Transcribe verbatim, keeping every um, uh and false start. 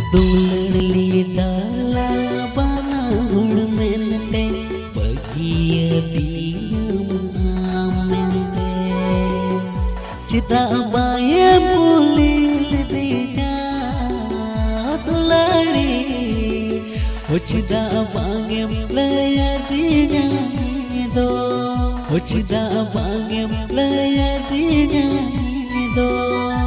Dulli dala bana ulmente bagia diam amente cita bayam pulil dina tulari o cita bayam playa dina do o cita bayam playa dina do